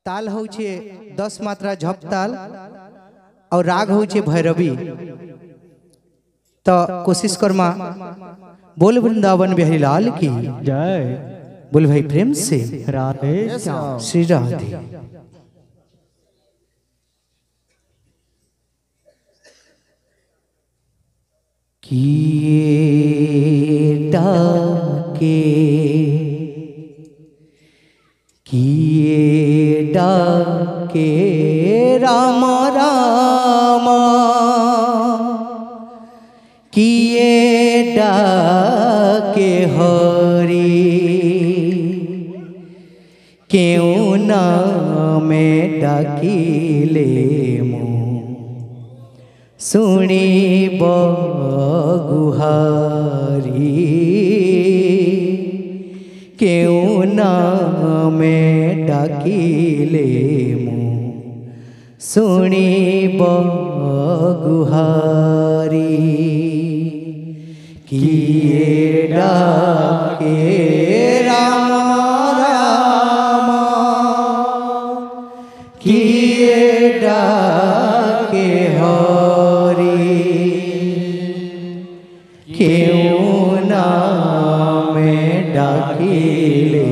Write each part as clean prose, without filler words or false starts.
ताल हो 10 मात्रा झप ताल और राग हो भैरवी। तो कोशिश करमा बोल वृंदावन बिहारी लाल की जय। बोल भाई प्रेम से राधे श्याम। श्री राधे। किए डाके राम राम किए डाके हरि क्यों ना मैं डाकिले सुनी गुहारी क्यों ना मैं डाकिले सुनी गुहारी किए डाके राम राम किए डाके क्यों ना मैं डाकिले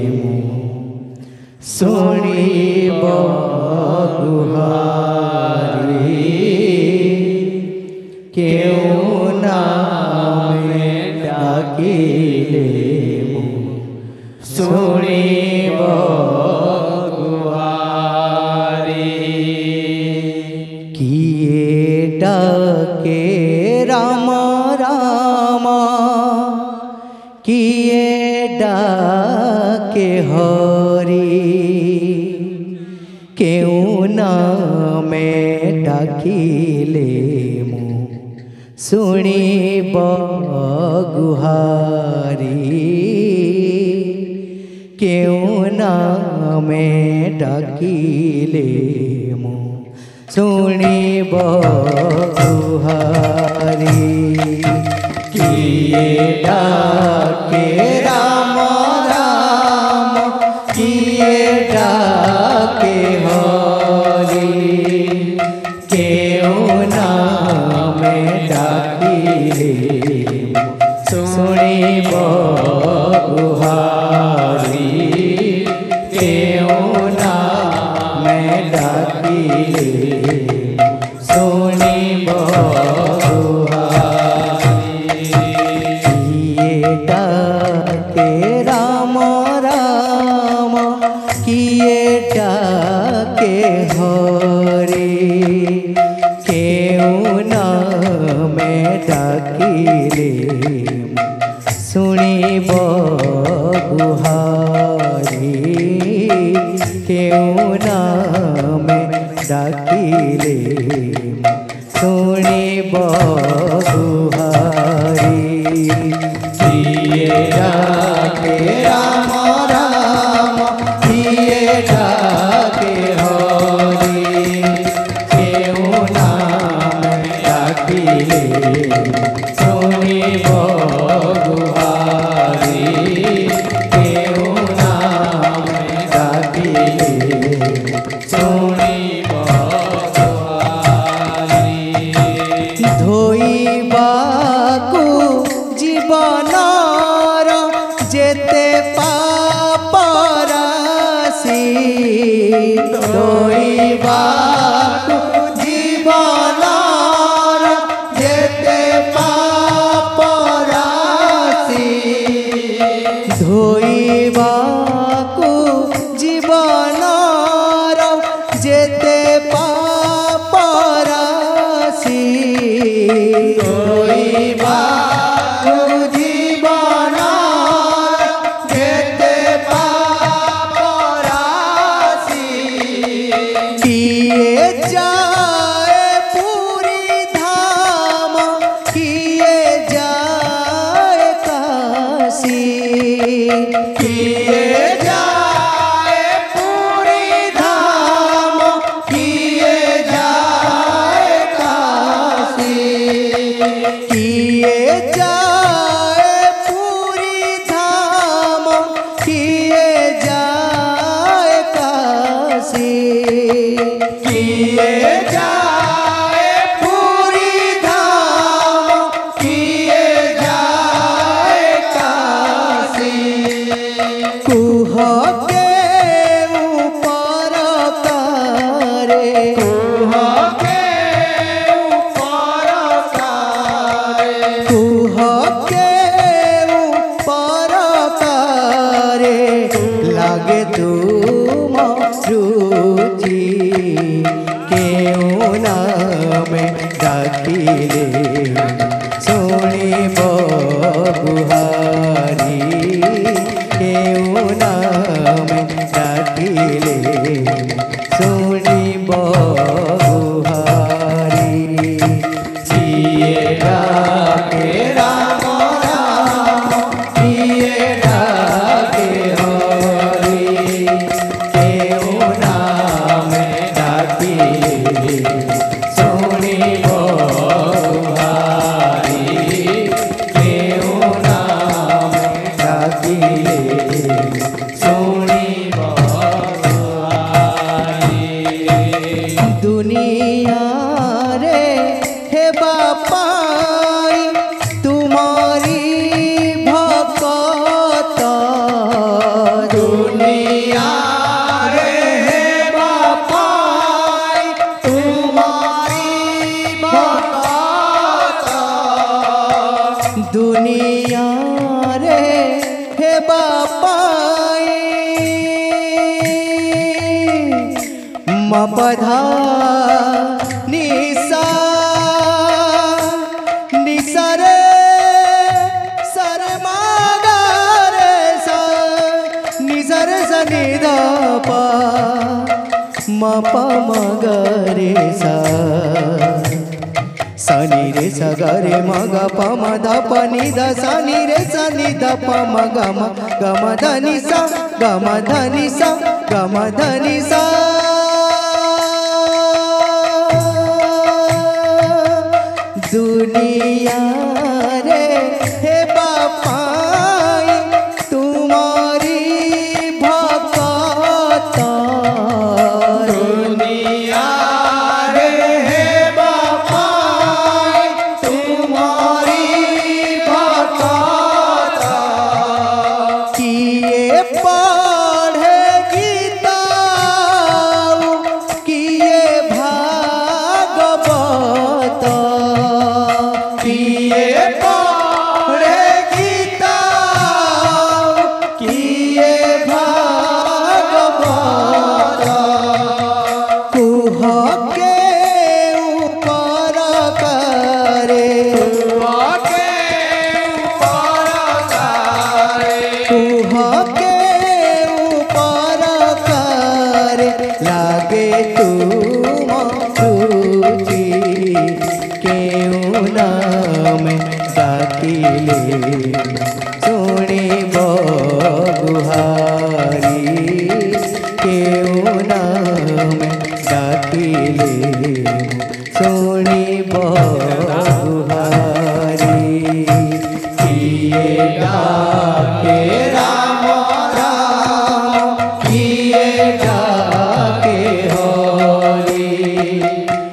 सुनी गुहारी क्यों ना मैं डाकिले सुनी गुहारी किए डाके राम राम किए डाके हरि क्यों ना मैं डाकिले सुनी गुहारी क्यों ना मैं डाकिले सुनी गुहारी किए डाके राम राम किए डाके हरि क्यों ना मैं डाकिले सुनी गुहारी क्यों ना मैं डाकिले सुनी डाके राम राम किए डाके हरि क्यों ना मैं डाकिले सुनी गुहारी क्यों ना मैं डाकिले सुनी गुहारी किए डाके राम राम किए डाके हरि क्यों ना मैं डाकिले सुनी गुहारी क्यों ना मैं डाकिले सुनी गुहारी धोइबाकु जीवनार जेते पापरासी धोइबाकु जीवनार जेते पापरासी धोइबाकु जीवनार जेते पापरासी किए जाए पूरी धाम किए जाए काशी कुह के ऊपर करे कुह के ऊपर करे कुह के ऊपर करे लागे तुम रुचि केऊ नाम डाकिले सुनी बहुहारी केऊ नाम डाकिले सुनी बहुहारी जिए डाके राम राम जिए डाके हरि केऊ नाम डाकिले सुनी बहुहारी केऊ नाम डाकिले सुनी बहुहारी दुनिया रे हे बापाई तुम्हारी भक्त दुनिया रे हे बापाई तुम्हारी भक्त दुनिया रे हे बापाई मपधा निसा निसरे सर मागरे सा निसर सनिधप मप मगरे सा सनि रे स गरे मग प म ध प नि ध सनि रे स नि ध प म ग म ध नि स ग म ध नि स ग म ध नि स दुनिया रे हे बापाई तुम्हारी भक्त दुनिया रे हे बापाई तुम्हारी भक्त किए पढ़े गीता किए भागवत किए पढ़े गीता किए भागवत कुह के ऊपर करे कुह के ऊपर करे कुह के ऊपर करे लागे तुम रुचि केऊ नाम डाकिले सुनी बहुहारी केऊ नाम डाकिले सुनी बहुहारी किए डाके राम राम किए डाके हरि